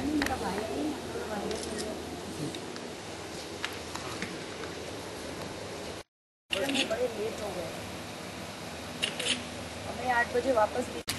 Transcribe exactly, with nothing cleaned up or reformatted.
बड़े लेट हो गए, हमें आठ बजे वापस